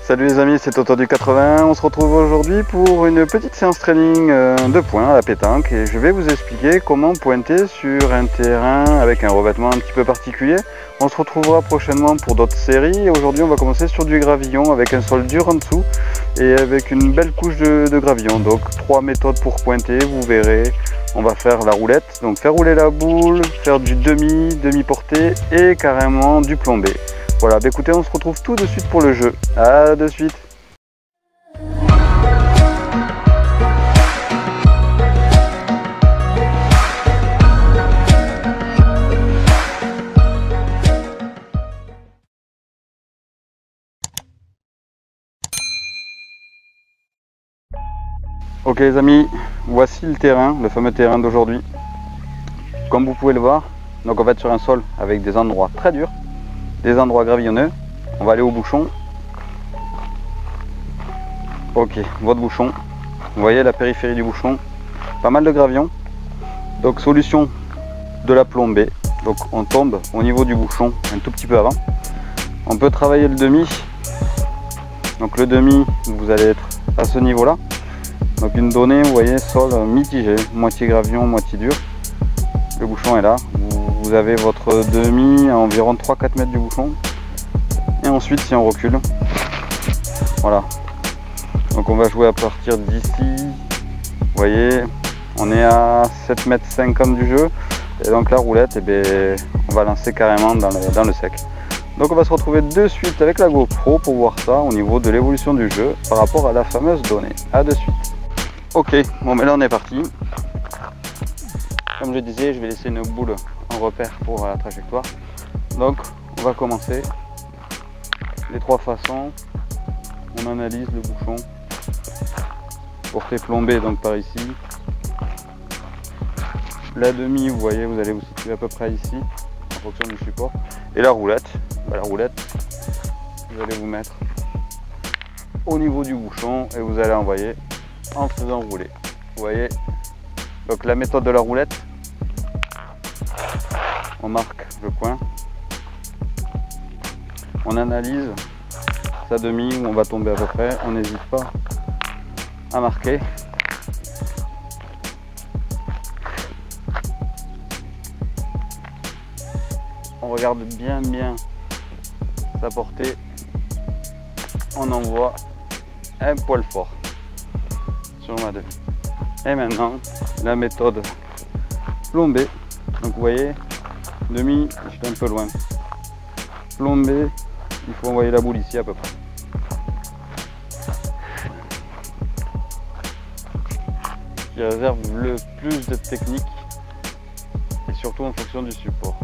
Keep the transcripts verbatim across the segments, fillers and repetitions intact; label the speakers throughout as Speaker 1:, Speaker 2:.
Speaker 1: Salut les amis, c'est Toto du quatre-vingts. On se retrouve aujourd'hui pour une petite séance training de points à la pétanque et je vais vous expliquer comment pointer sur un terrain avec un revêtement un petit peu particulier. On se retrouvera prochainement pour d'autres séries et aujourd'hui on va commencer sur du gravillon avec un sol dur en dessous et avec une belle couche de, de gravillon. Donc trois méthodes pour pointer, vous verrez. On va faire la roulette, donc faire rouler la boule, faire du demi, demi-portée et carrément du plombé. Voilà, bah écoutez, on se retrouve tout de suite pour le jeu. À de suite. Ok les amis, voici le terrain, le fameux terrain d'aujourd'hui. Comme vous pouvez le voir, donc on va être sur un sol avec des endroits très durs, des endroits gravillonneux. On va aller au bouchon. Ok, votre bouchon. Vous voyez la périphérie du bouchon, pas mal de gravillons. Donc solution de la plombée. Donc on tombe au niveau du bouchon un tout petit peu avant. On peut travailler le demi. Donc le demi, vous allez être à ce niveau-là. Donc une donnée, vous voyez, sol mitigé, moitié gravillon, moitié dur. Le bouchon est là. Vous avez votre demi à environ trois à quatre mètres du bouchon. Et ensuite, si on recule, voilà. Donc on va jouer à partir d'ici. Vous voyez, on est à sept mètres cinquante du jeu. Et donc la roulette, eh bien, on va lancer carrément dans le, dans le sec. Donc on va se retrouver de suite avec la GoPro pour voir ça au niveau de l'évolution du jeu par rapport à la fameuse donnée. A de suite. Ok, bon mais là on est parti. Comme je disais, je vais laisser une boule en repère pour la trajectoire. Donc on va commencer les trois façons. On analyse le bouchon. Portée plombée donc par ici. La demi, vous voyez, vous allez vous situer à peu près ici en fonction du support. Et la roulette, bah, la roulette, vous allez vous mettre au niveau du bouchon et vous allez envoyer en faisant rouler. Vous voyez, donc la méthode de la roulette, on marque le point, on analyse sa demi où on va tomber à peu près, on n'hésite pas à marquer. On regarde bien bien sa portée, on envoie un poil fort sur ma demi. Et maintenant la méthode plombée. Donc vous voyez, demi, j'étais un peu loin. Plombée, il faut envoyer la boule ici à peu près. Qui réserve le plus de technique et surtout en fonction du support.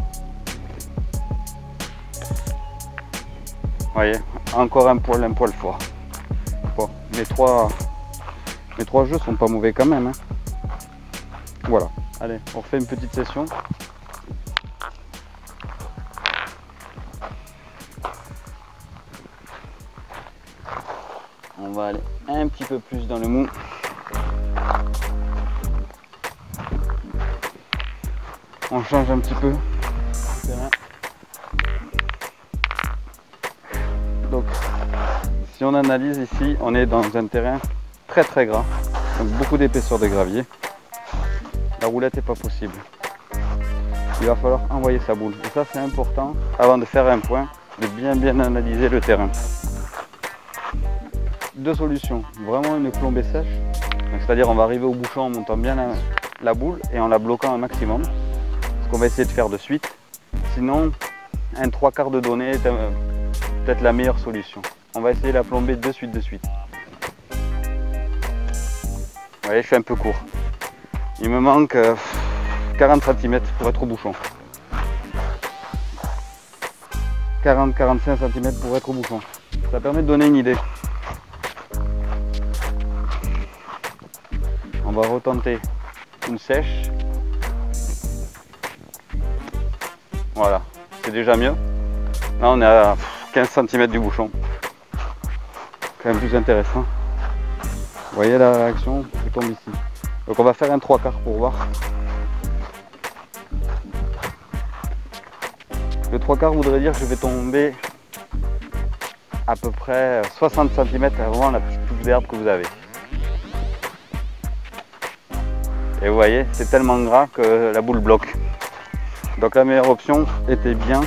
Speaker 1: Vous voyez, encore un poil, un poil fort. Bon, les trois, les trois jeux sont pas mauvais quand même. Hein. Voilà, allez, on refait une petite session. On va aller un petit peu plus dans le mou. On change un petit peu. Donc, si on analyse ici, on est dans un terrain très très gras, donc beaucoup d'épaisseur de gravier. La roulette n'est pas possible. Il va falloir envoyer sa boule. Et ça c'est important, avant de faire un point, de bien bien analyser le terrain. Deux solutions. Vraiment une plombée sèche. C'est-à-dire on va arriver au bouchon en montant bien la, la boule et en la bloquant un maximum. Ce qu'on va essayer de faire de suite. Sinon, un trois quarts de donnée est euh, peut-être la meilleure solution. On va essayer la plomber de suite de suite. Vous voyez, je suis un peu court. Il me manque euh, quarante centimètres pour être au bouchon. quarante à quarante-cinq centimètres pour être au bouchon. Ça permet de donner une idée. On va retenter une sèche. Voilà, c'est déjà mieux. Là on est à quinze centimètres du bouchon. Quand même plus intéressant. Vous voyez la réaction, je tombe ici. Donc on va faire un trois quarts pour voir. Le trois quarts voudrait dire que je vais tomber à peu près soixante centimètres avant la petite touche d'herbe que vous avez. Et vous voyez, c'est tellement gras que la boule bloque. Donc la meilleure option était bien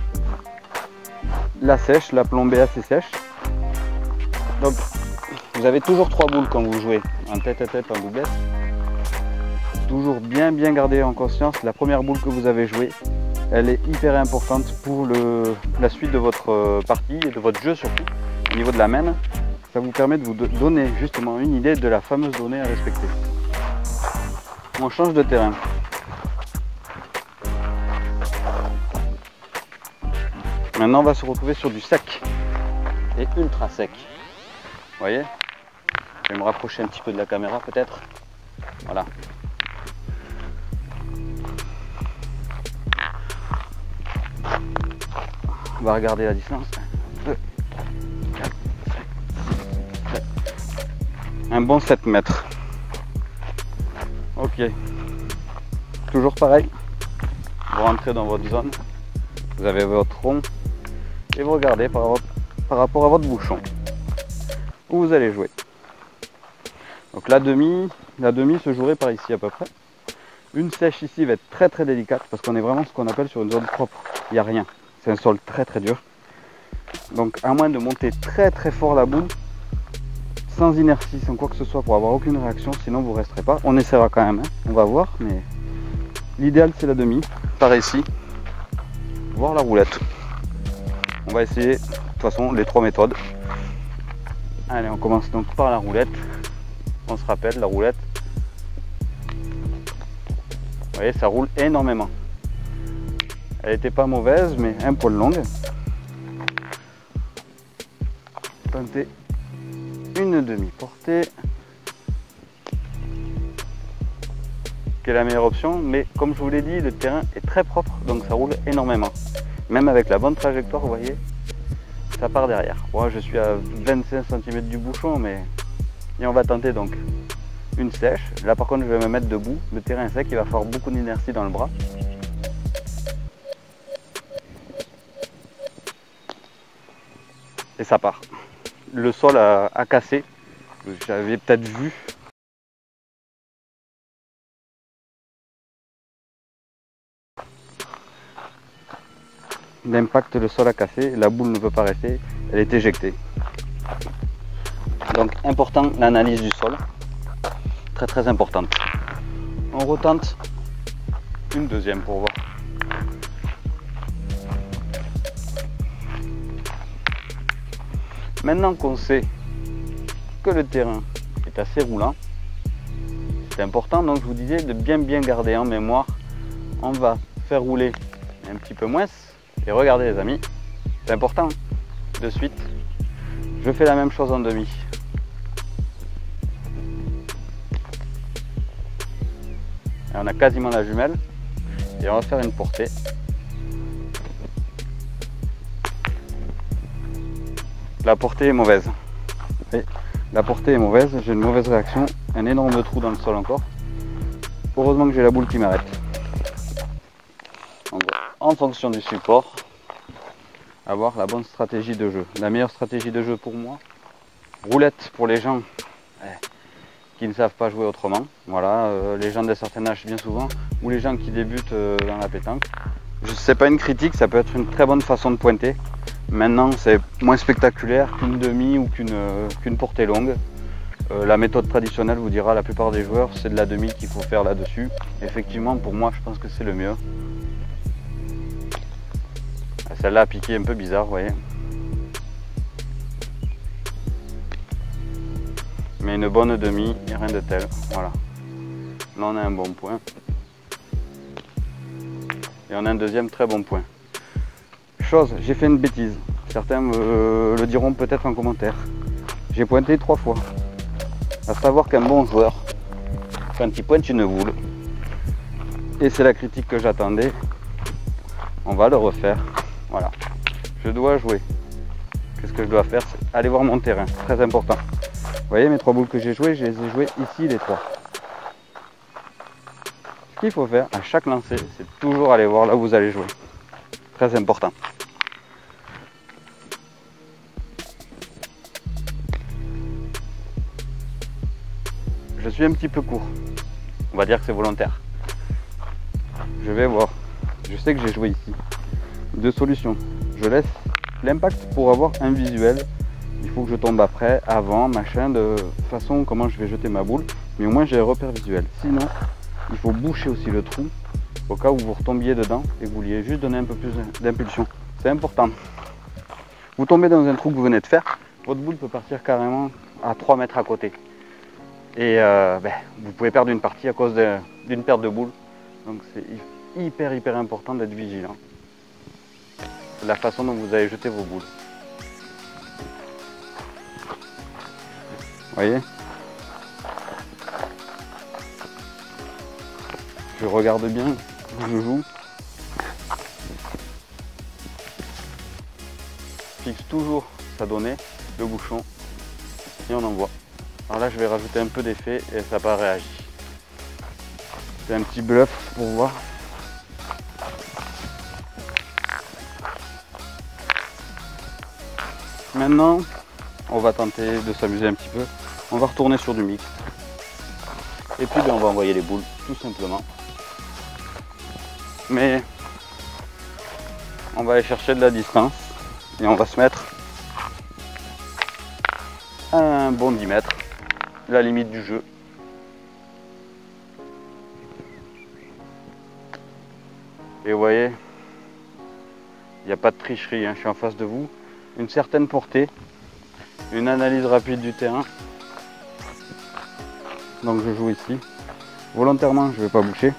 Speaker 1: la sèche, la plombée assez sèche. Donc vous avez toujours trois boules quand vous jouez en tête à tête, en doublette. Toujours bien bien garder en conscience la première boule que vous avez jouée. Elle est hyper importante pour le, la suite de votre partie et de votre jeu surtout. Au niveau de la main, ça vous permet de vous donner justement une idée de la fameuse donnée à respecter. On change de terrain. Maintenant on va se retrouver sur du sec et ultra sec. Vous voyez? Je vais me rapprocher un petit peu de la caméra peut-être. Voilà. On va regarder la distance. deux, quatre, cinq, sept. Un bon sept mètres. Ok. Toujours pareil. Vous rentrez dans votre zone. Vous avez votre rond. Et vous regardez par, par rapport à votre bouchon où vous allez jouer. Donc la demi, la demi se jouerait par ici à peu près. Une sèche ici va être très très délicate parce qu'on est vraiment ce qu'on appelle sur une zone propre. Il n'y a rien. C'est un sol très très dur. Donc à moins de monter très très fort la boule, sans inertie, sans quoi que ce soit pour avoir aucune réaction, sinon vous ne resterez pas. On essaiera quand même, hein. On va voir, mais l'idéal c'est la demi. Par ici, voir la roulette. On va essayer de toute façon les trois méthodes. Allez, on commence donc par la roulette. On se rappelle, la roulette, vous voyez, ça roule énormément. Elle n'était pas mauvaise, mais un poil longue. Tenter une demi-portée, qui est la meilleure option, mais comme je vous l'ai dit, le terrain est très propre, donc ça roule énormément. Même avec la bonne trajectoire, vous voyez, ça part derrière. Moi, je suis à vingt-cinq centimètres du bouchon, mais et on va tenter donc une sèche. Là, par contre, je vais me mettre debout. Le terrain est sec, il va falloir beaucoup d'inertie dans le bras. Et ça part. Le sol a, a cassé. J'avais peut-être vu. L'impact, le sol a cassé. La boule ne peut pas rester. Elle est éjectée. Donc important l'analyse du sol. Très très importante. On retente une deuxième pour voir. Maintenant qu'on sait que le terrain est assez roulant, c'est important, donc je vous disais de bien bien garder en mémoire. On va faire rouler un petit peu moins. Et regardez les amis, c'est important. De suite, je fais la même chose en demi. Et on a quasiment la jumelle. Et on va faire une portée. La portée est mauvaise. Et la portée est mauvaise, j'ai une mauvaise réaction, un énorme trou dans le sol encore. Heureusement que j'ai la boule qui m'arrête. En fonction du support, avoir la bonne stratégie de jeu. La meilleure stratégie de jeu pour moi, roulette pour les gens qui ne savent pas jouer autrement. Voilà, euh, les gens d'un certain âge bien souvent, ou les gens qui débutent euh, dans la pétanque. Je sais pas une critique, ça peut être une très bonne façon de pointer. Maintenant, c'est moins spectaculaire qu'une demi ou qu'une euh, qu'une portée longue. Euh, la méthode traditionnelle vous dira, la plupart des joueurs, c'est de la demi qu'il faut faire là-dessus. Effectivement, pour moi, je pense que c'est le mieux. Celle-là a piqué un peu bizarre, vous voyez. Mais une bonne demi, et rien de tel. Voilà. Là, on a un bon point. Et on a un deuxième très bon point. Chose, j'ai fait une bêtise. Certains me le diront peut-être en commentaire. J'ai pointé trois fois. À savoir qu'un bon joueur, quand il pointe une boule, et c'est la critique que j'attendais, on va le refaire. Voilà. Je dois jouer. Qu'est-ce que je dois faire? C'est aller voir mon terrain. Très important. Vous voyez mes trois boules que j'ai jouées, je les ai jouées ici les trois. Ce qu'il faut faire à chaque lancer, c'est toujours aller voir là où vous allez jouer. Très important. je suis un petit peu court. On va dire que c'est volontaire. Je vais voir. Je sais que j'ai joué ici. Deux solutions. Je laisse l'impact pour avoir un visuel. Il faut que je tombe après, avant, machin, de façon comment je vais jeter ma boule. Mais au moins j'ai un repère visuel. Sinon, il faut boucher aussi le trou au cas où vous retombiez dedans et que vous vouliez juste donner un peu plus d'impulsion. C'est important. Vous tombez dans un trou que vous venez de faire, votre boule peut partir carrément à trois mètres à côté. Et euh, ben, vous pouvez perdre une partie à cause d'une perte de boule. Donc c'est hyper hyper important d'être vigilant de la façon dont vous allez jeter vos boules. Vous voyez? Je regarde bien où je joue. Fixe toujours sa donnée, le bouchon, et on envoie. Alors là je vais rajouter un peu d'effet et ça n'a pas réagi. C'est un petit bluff pour voir. Maintenant, on va tenter de s'amuser un petit peu. On va retourner sur du mix. Et puis ben, on va envoyer les boules, tout simplement. Mais on va aller chercher de la distance et on va se mettre à un bon dix mètres, la limite du jeu. Et vous voyez, il n'y a pas de tricherie, hein, je suis en face de vous. Une certaine portée, une analyse rapide du terrain. Donc je joue ici. Volontairement, je ne vais pas boucher.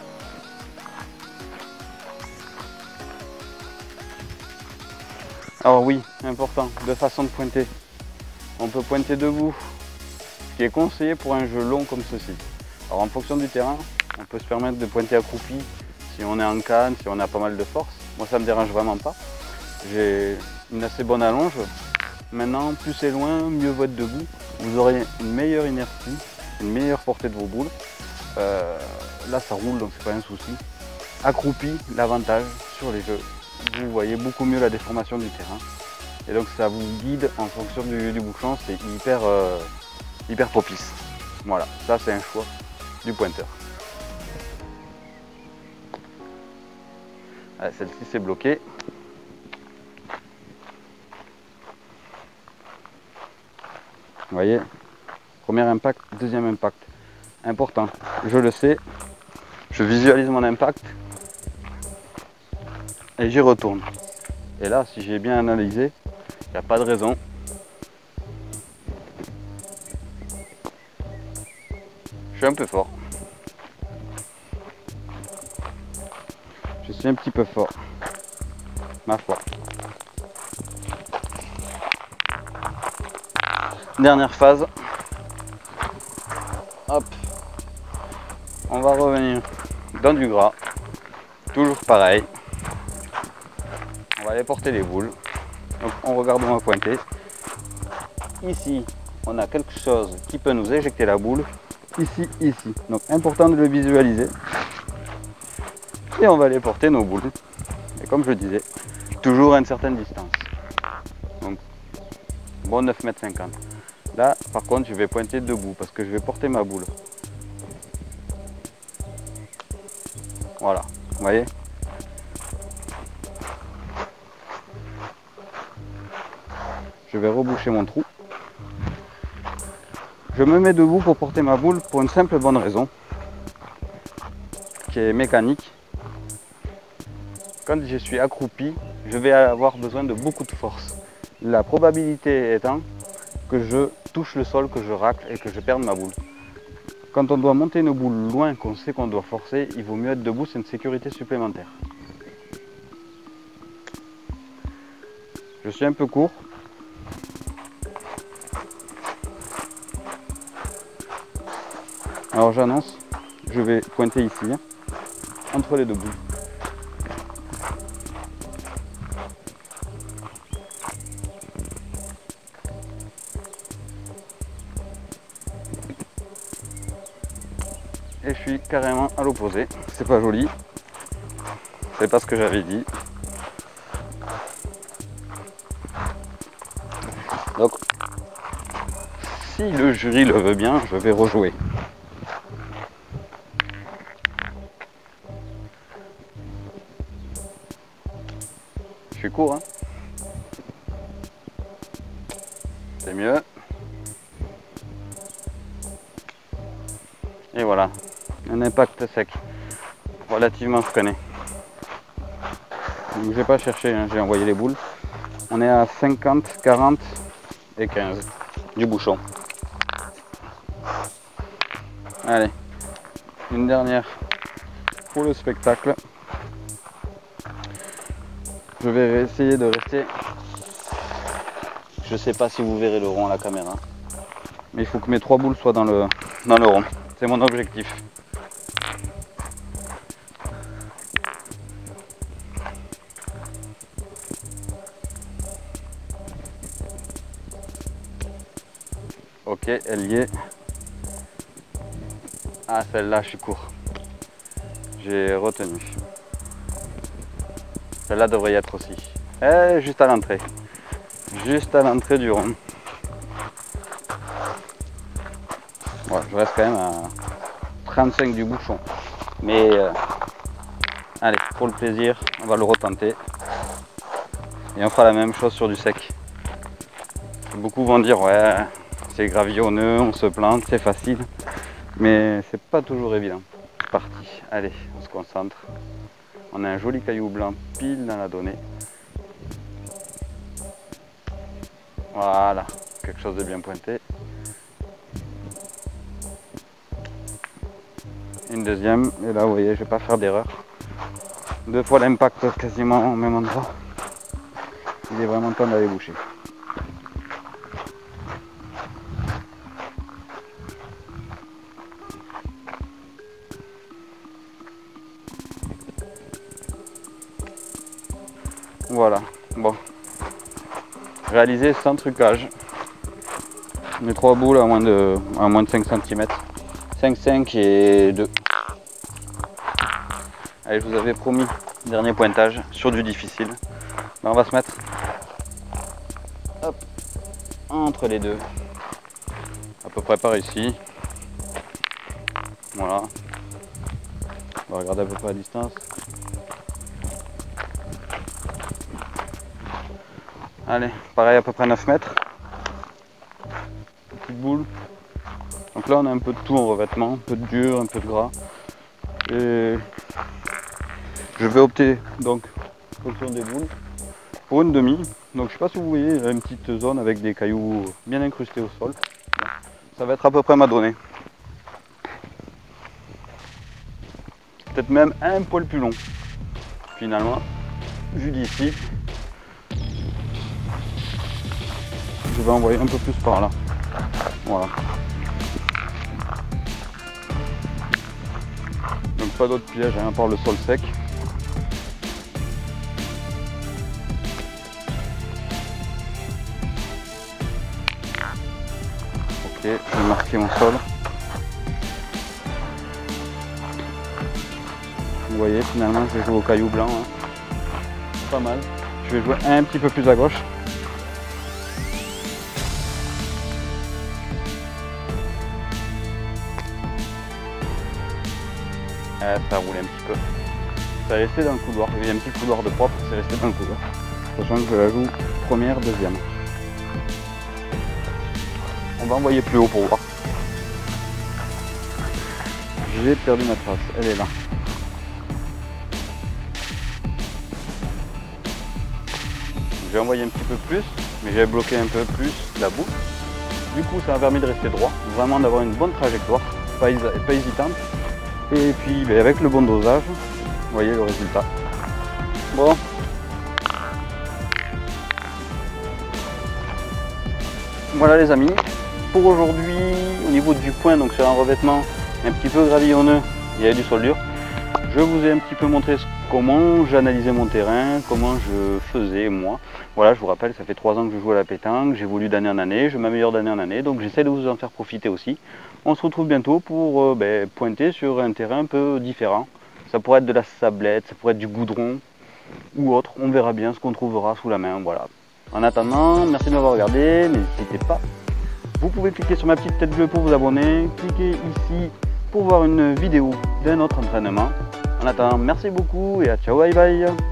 Speaker 1: Alors oui, important, deux façons de pointer. On peut pointer debout, ce qui est conseillé pour un jeu long comme ceci. Alors en fonction du terrain, on peut se permettre de pointer accroupi si on est en canne, si on a pas mal de force. Moi ça me dérange vraiment pas. J'ai une assez bonne allonge. Maintenant, plus c'est loin, mieux vaut être debout. Vous aurez une meilleure inertie, une meilleure portée de vos boules. Euh, là ça roule donc c'est pas un souci. Accroupi, l'avantage sur les jeux. Vous voyez beaucoup mieux la déformation du terrain. Et donc ça vous guide en fonction du, du bouchon, c'est hyper, euh, hyper propice. Voilà, ça c'est un choix du pointeur. Celle-ci c'est bloqué. Vous voyez, premier impact, deuxième impact. Important, je le sais, je visualise mon impact et j'y retourne. Et là, si j'ai bien analysé, il n'y a pas de raison. Je suis un peu fort. Je suis un petit peu fort. Ma foi. Dernière phase. Hop. On va revenir dans du gras. Toujours pareil. On va aller porter les boules. Donc on regarde où on va pointer. Ici, on a quelque chose qui peut nous éjecter la boule. Ici, ici. Donc important de le visualiser. Et on va aller porter nos boules. Et comme je le disais, toujours à une certaine distance. Donc bon neuf mètres cinquante. Là, par contre, je vais pointer debout parce que je vais porter ma boule. Voilà, vous voyez? Je vais reboucher mon trou. Je me mets debout pour porter ma boule pour une simple bonne raison, qui est mécanique. Quand je suis accroupi, je vais avoir besoin de beaucoup de force. La probabilité étant que je touche le sol, que je racle et que je perde ma boule. Quand on doit monter une boule loin, qu'on sait qu'on doit forcer, il vaut mieux être debout, c'est une sécurité supplémentaire. Je suis un peu court. Alors j'annonce, je vais pointer ici, hein, entre les deux boules. Et je suis carrément à l'opposé. C'est pas joli. C'est pas ce que j'avais dit. Donc, si le jury le veut bien, je vais rejouer. court, hein. C'est mieux. Et voilà, un impact sec, relativement freiné. Donc j'ai pas cherché, hein, j'ai envoyé les boules. On est à cinquante, quarante et quinze du bouchon. Allez, une dernière pour le spectacle. Je vais essayer de rester. Je sais pas si vous verrez le rond à la caméra, mais il faut que mes trois boules soient dans le, dans le rond. C'est mon objectif. Ok, elle y est. Ah, celle-là, je suis court. J'ai retenu. Celle-là devrait y être aussi. Eh, juste à l'entrée. Juste à l'entrée du rond. Ouais, je reste quand même à trente-cinq du bouchon. Mais euh, allez, pour le plaisir, on va le retenter. Et on fera la même chose sur du sec. Beaucoup vont dire ouais, c'est gravillonneux, on se plante, c'est facile. Mais c'est pas toujours évident. C'est parti, allez, on se concentre. On a un joli caillou blanc pile dans la donnée. Voilà, quelque chose de bien pointé. Une deuxième, et là vous voyez, je vais pas faire d'erreur. Deux fois l'impact quasiment au même endroit. Il est vraiment temps d'aller boucher. Voilà, bon. Réalisé sans trucage. Mes trois boules à moins de, à moins de cinq centimètres. cinq, cinq et deux. Allez, je vous avais promis, dernier pointage sur du difficile. Ben, on va se mettre hop, entre les deux. À peu près par ici. Voilà. On va regarder à peu près à distance. Allez, pareil à peu près neuf mètres. Petite boule. Donc là on a un peu de tout en revêtement, un peu de dur, un peu de gras. Et je vais opter donc en fonction des boules pour une demi. Donc je sais pas si vous voyez, il y a une petite zone avec des cailloux bien incrustés au sol. Ça va être à peu près ma donnée. Peut-être même un poil plus long. Finalement, vu d'ici, je vais envoyer un peu plus par là. Voilà. Donc pas d'autre piège hein, à part le sol sec. Ok, je vais marquer mon sol. Vous voyez, finalement, je vais jouer au caillou blanc. Hein. Pas mal. Je vais jouer un petit peu plus à gauche. Ah, ça a roulé un petit peu. Ça est resté dans le couloir. Il y a un petit couloir de propre, c'est resté dans le couloir. Sachant que je la joue première, deuxième. On va envoyer plus haut pour voir. J'ai perdu ma trace, elle est là. J'ai envoyé un petit peu plus, mais j'ai bloqué un peu plus la boule. Du coup, ça m'a permis de rester droit, vraiment d'avoir une bonne trajectoire, pas, pas hésitante. Et puis, ben, avec le bon dosage, vous voyez le résultat. Bon. Voilà les amis. Pour aujourd'hui, au niveau du point, donc sur un revêtement un petit peu gravillonneux, il y avait du sol dur. Je vous ai un petit peu montré comment j'analysais mon terrain, comment je faisais moi. Voilà, je vous rappelle, ça fait trois ans que je joue à la pétanque, j'évolue d'année en année, je m'améliore d'année en année, donc j'essaie de vous en faire profiter aussi. On se retrouve bientôt pour euh, ben, pointer sur un terrain un peu différent. Ça pourrait être de la sablette, ça pourrait être du goudron ou autre, on verra bien ce qu'on trouvera sous la main, voilà. En attendant, merci de m'avoir regardé, n'hésitez pas. Vous pouvez cliquer sur ma petite tête bleue pour vous abonner, cliquez ici pour voir une vidéo d'un autre entraînement. En attendant, merci beaucoup et à ciao, bye bye.